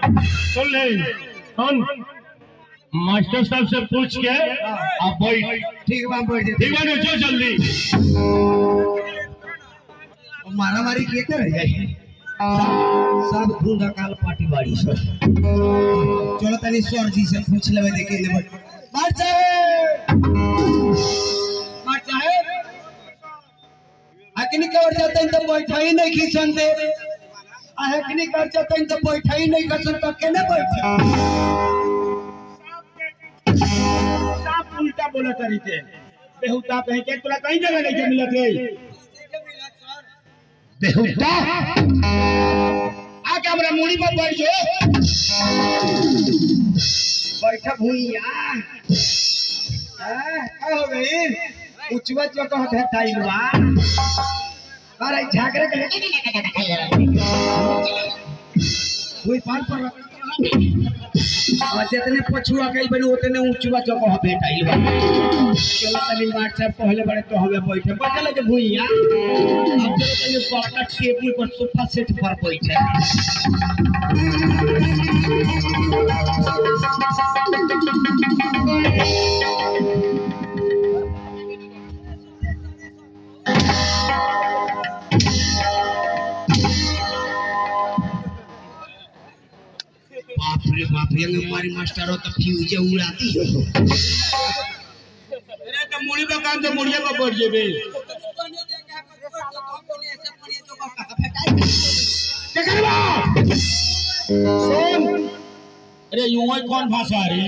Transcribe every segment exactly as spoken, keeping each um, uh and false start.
सुन ले कौन मास्टर साहब से पूछ के आप बैठ। ठीक बा बैठ ठीक है ना, चल जल्दी। मारा मारी के कर जाए सब धूधा काल पार्टी बाड़ी सर। चलो तनी सर जी से पूछ लेवे देखे ले मार साहब मार साहब अकनी कवर जाते हैं तो बैठा ही नहीं खींचन दे अकनी कर जाते हैं तो बैठा ही नहीं खींचन तो केने बैठे साफ उल्टा बोला तरीके बेहुदा कहीं के तोला कहीं जगह नहीं मिलत रे बेहुदा आ कैमरा मुड़ी पर बैठ जो बैठा भूइया हां का हो गई उचवा जो कह भेटाइल बा अरे झागरे के कोई पार पर जितने पछुआ गई बनी उतने ऊंचवा जो कह भेटाइल बा। चलो तनी व्हाट्सएप पहले बड़े तो हमें बैठे बैठे लगे भूइया अब चलो तनी बड़का टेबल पर सोफा सेट पर बैठे बाप रे बाप ये हमारी मास्टर हो तो फ्यूज उड़ाती हो। अरे तो मुड़ी पे काम तो मुड़िया पे बैठ जेबे सुन। अरे यूं ही कौन भाषा रे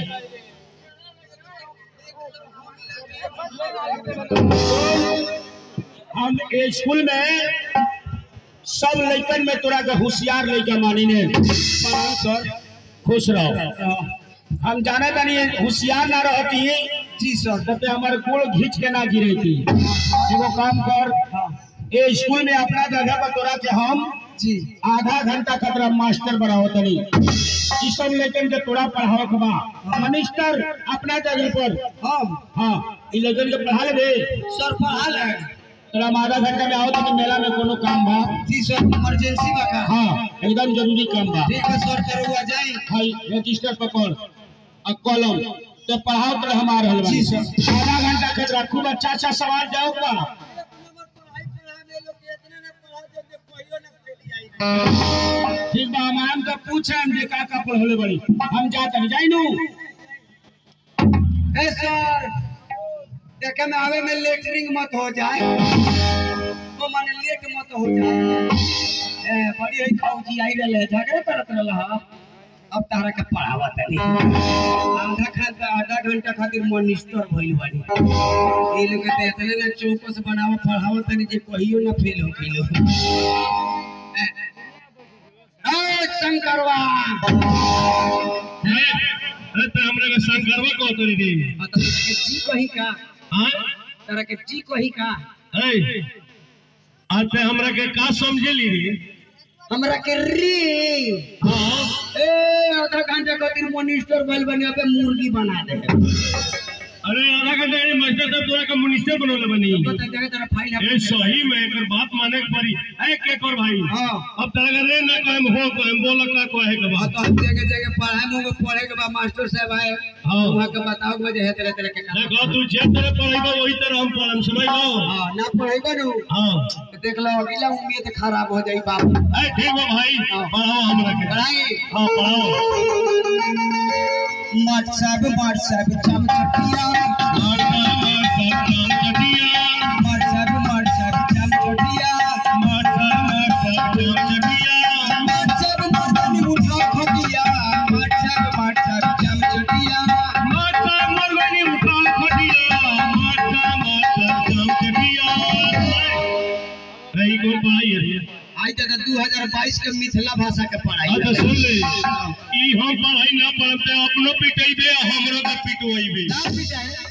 हम स्कूल में सब लड़कन में तोरा के होशियार लड़का मानी ने सर खुश रहो। हम जाना था नहीं होशियार ना रहती जी सर तो हमारे गोड़ घींच के ना गिरे थी। वो काम कर ये स्कूल में अपना जगह पर तोरा के हम जी आधा घंटा खतरा मास्टर बढ़ाओ तनी इस सब लेकिन के तोरा पढ़ाओ के बा मिनिस्टर अपना जगह पर हम हाँ इ लेकिन के पढ़ा ले सर पढ़ा ले तोरा आधा घंटा में आओ तो मेला में कोनो काम बा। जी सर इमरजेंसी बा का हाँ एकदम जरूरी काम बा। ठीक है सर करुआ जाई भाई रजिस्टर पकड़ और कलम तो पढ़ाओ तो हम आ रहल बा। जी सर आधा घंटा खतरा खूब अच्छा अच्छा सवाल जाओ बा। ठीक बा हम तो पूछे हम का का पढ़ले बड़ी हम जात नहीं जाई नु ए सर देखे में आवे में लेटरिंग मत हो जाए तो माने लेट मत हो जाए ए बड़ी है फौजी आई रहले झगड़े करत रहला अब तारा के पढ़ावा तनी आधा घंटा आधा घंटा खातिर मनिस्टर भइल बानी ए लोग के इतने ना चौकस बनावा पढ़ावा तनी जे कहियो ना फेल हो किलो ए शंकरवा अरे तो हमरे के शंकरवा को तोरी दी मतलब के जी कही का हां तारा के जी कही का ए आते हमरा के का समझली रे हमरा के री हां ए आधा घंटा खातिर मनिस्टर भइल बनी अबे मुर्गी बना दे। अरे आधा घंटा के मास्टर साहब तोरा का मिनिस्टर बनोले बनी बता जगह तेरा फाइल है ए सही में एकर बात माने के पड़ी ए के कर भाई हां अब तारा रे ना कहम हो कहम बोल का कहे के हां बात तो हम जगह जगह पढ़ाए मुंह में पढ़े के बाद मास्टर साहब आए हां वहां के बताओ मुझे है तेरे तेरे के काम देखो तू जे तरह पढ़ेगा वही तरह हम पढ़म समझ लो। हां ना पढ़ेगा नु हां देख लो अगला उम्मीद खराब हो जाई बाप ए ठीक है भाई पढ़ाओ हमरा के पढ़ाई हां पढ़ाओ माट साहब माट साहब चमचटिया मार मार सब काम कटिया माट साहब माट साहब चमचटिया मार मार सब काम कटिया माट साहब मर्दानी उठा खटिया माट साहब माट साहब चमचटिया मार मार गनी उठा खटिया मार मार सब काम कटिया रही कौन पढ़ाई है आई दादा दो हज़ार बाईस के मिथिला भाषा के पढ़ाई हां तो सुन ले ई हम पढ़ाई ना पढ़ते अपनो पिटाई बे हमरो के पिटवाई बे ना पिटाई